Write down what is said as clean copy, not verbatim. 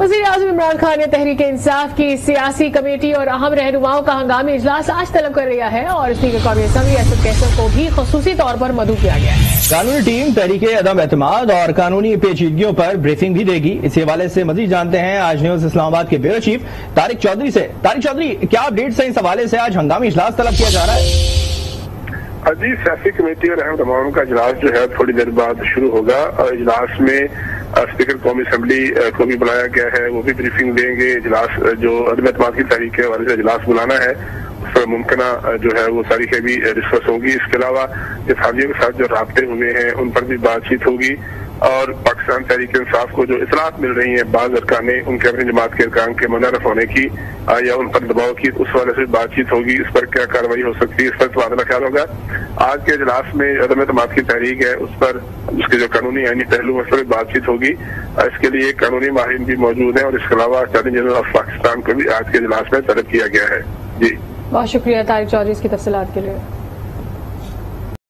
वज़ीर आज़म इमरान खान ने तहरीक इंसाफ की सियासी कमेटी और अहम रहनुमाओं का हंगामी इजलास आज तलब कर लिया है और स्पीकर कौमी असम्बली असद कैसर को भी खसूसी तौर पर मदऊ किया गया है। कानूनी टीम तहरीक अदम एतमाद और कानूनी पेचीदगियों पर ब्रीफिंग भी देगी। इस हवाले से मजीद जानते हैं आज न्यूज इस्लामाबाद के ब्यूरो चीफ तारिक चौधरी से। तारिक चौधरी, क्या अपडेट्स हैं इस हवाले से? आज हंगामी इजलास तलब किया जा रहा है। जी, सियासी कमेटी और अहम रहनुमाओं का इजलास जो है थोड़ी देर बाद शुरू होगा और इजलास में स्पीकर कौमी असम्बली को भी बुलाया गया है, वो भी ब्रीफिंग देंगे। इजलास जो अदम एतमाद की तारीख के हवाले से इजलास बुलाना है उस पर मुमकिना जो है वो तारीखें भी डिस्कस होंगी। इसके अलावा इत्तेहादियों के साथ जो राब्ते हुए हैं उन पर भी बातचीत होगी और पाकिस्तान तहरीक इंसाफ को जो इतलात मिल रही है बाज़ अरकाने उनके अपनी जमात के अरकान के मुनर्रफ होने की या उन पर दबाव की, उस वाले से बातचीत होगी। इस पर क्या कार्रवाई हो सकती है इस पर तबादला ख्याल होगा। आज के इजलास में अदम एतमाद की तहरीक है उस पर उसके जो कानूनी आईनी पहलू उस पर बातचीत होगी। इसके लिए कानूनी माहिर भी मौजूद हैं और इसके अलावा अटॉर्नी जनरल ऑफ पाकिस्तान को भी आज के इजलास में तलब किया गया है। जी, बहुत शुक्रिया तारिक चौधरी इसकी तफसीलात के लिए।